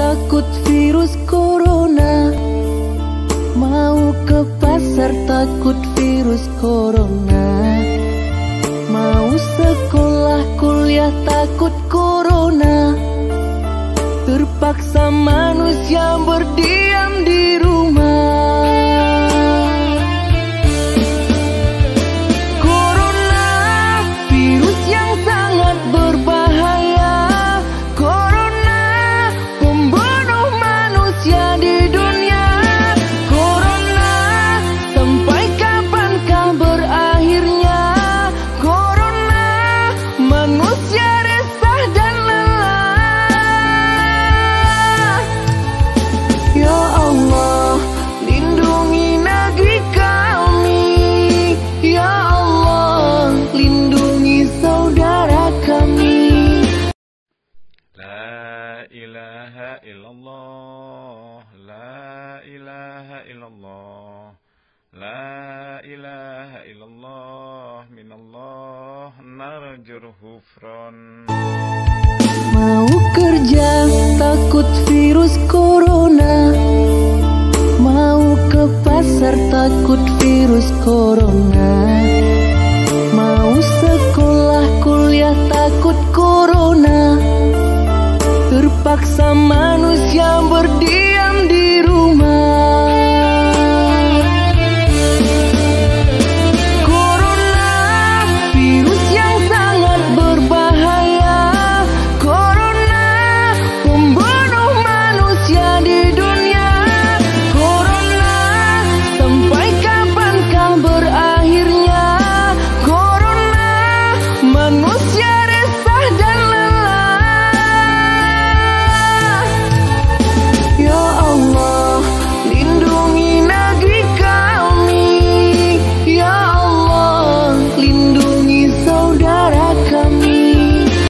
takut virus corona. Mau ke pasar takut virus corona. Mau sekolah kuliah takut corona. Terpaksa manusia berdiam di rumah. Corona, virus yang sangat berbahaya. Corona, pembunuh manusia di dunia. Corona, sampai kapankah berakhirnya? Corona, manusia resah dan lelah. Ya Allah, lindungi negeri kami. Ya Allah, lindungi saudara kami. La ilaha illallah, la ilaha illallah, la ilaha illallah, minallah narjur hufran. Mau kerja takut virus corona. Mau ke pasar takut virus corona. Mau sekolah kuliah takut